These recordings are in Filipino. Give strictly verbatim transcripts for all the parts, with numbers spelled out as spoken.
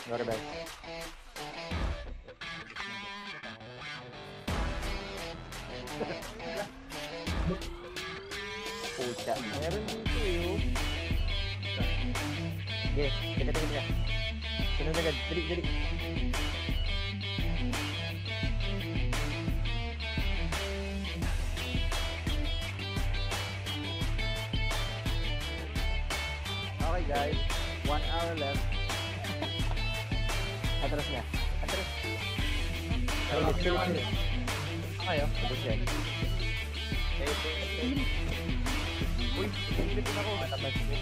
Go rebel. Pucha. Meron dito yun. Sige, teka, teka, teka. Sunod agad. Dali, dali. Okay guys, one hour left. Atras niya. Atras. Ulit, ulit, ulit. Ayaw, ubos yan. Uy, pinilip din ako. Matamas ko.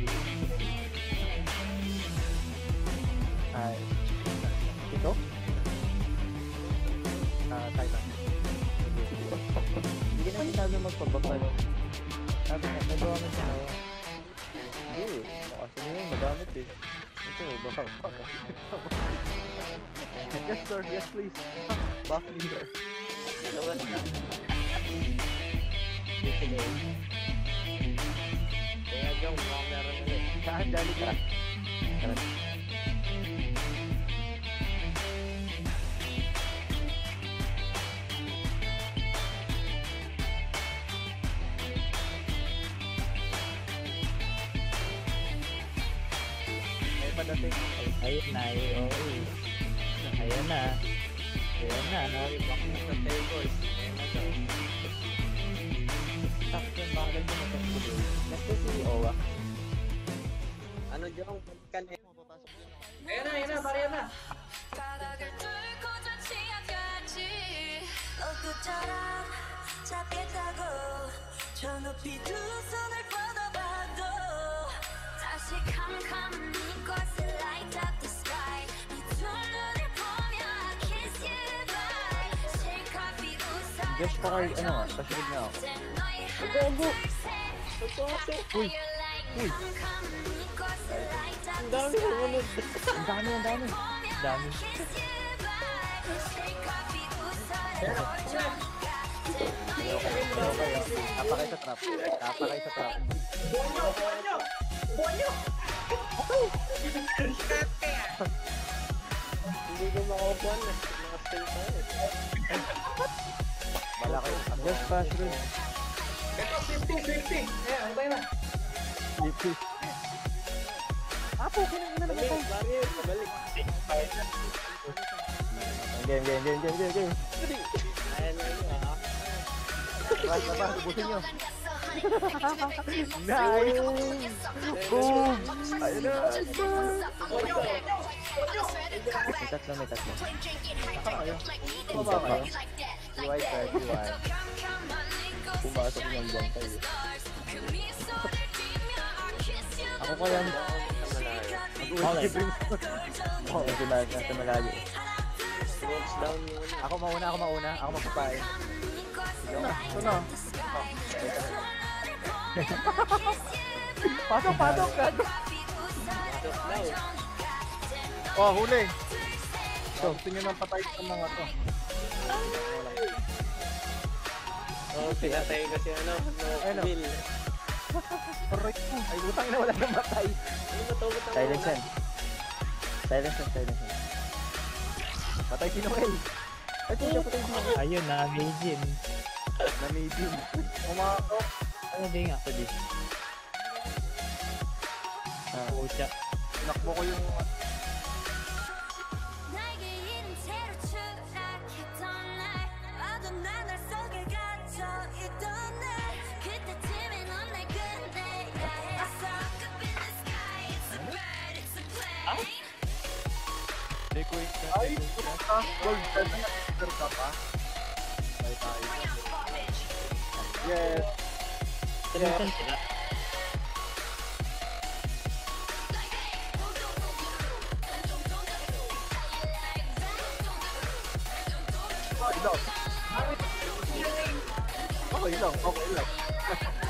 Ay. Ito? Ah, Titan. Hindi ka naman sinabi magpababalo. Sabi nga, nagawa mo siya. Hindi, makasya niya yun, magamit eh. Ito, baka, baka. Yes sir, yes please. Back leader. Lawan na. Sige. Kaya dyan, mga meron ulit. Saan, dali ka. Tara. Ay, padating. Ayun na, ayun. Ayan na. Ayan na. Nakibak na sa table. Ayan na siya. Tapos yung bakal yung matagpuloy. Next to si Owa. Ano dyan? Kan eh. Ayan na, ayan na, bariyan na. Just pa kayo, ano nga, pasunod na ako. Ogo, ogo! Uy! Uy! Ang dami sumunod! Ang dami, ang dami! Ang dami! Napakay sa trap. Napakay sa trap. Bonyo! Bonyo! Bonyo! Hindi ko makakupuan na. Naka-stay tayo. Bala kayo. Just pass through. Ito, fifty, fifty. Ayan, ang tayo na. Fifty. Apo, kinang ina naman tayo. Barrier, pabalik. Game, game, game, game, game, game. Ayan na yun, ha? Bas na ba? Ubusin nyo. Nice! Boom! Ayun na! Bonyo! Bonyo! May tatlo, may tatlo. Ayaw. Bumaba kayo. U I sir, U I. Pumasok niyang buwan tayo. Ako kaya mag-uwi si Brimstone. Oo, medyo na nasa malayo. Ako mauna, ako mauna. Ako magpapain. Ito na, ito na. Pasok, pasok! Oh, huli! So, tingin ng patay sa mga to. Oh, pinatay kasi ano, Ayun, no, oh. Bill. Correct mo. Ay, butang na wala nang matay. Ano ba to? Ba't ang Silence wala? yan. Silence yan, silence yan. Patay si Noel. Ay, pucha, patay si Noel. Ayun na, Meijin. Na-medium. Umako. Ano ba yung actually? Ah, Pucha. tinakbo ko yung... Ay, puta. Gold card na nag-trigger ka pa. Ay, tayo. Yes. Saan sila? Okay lang. Okay lang. Okay lang.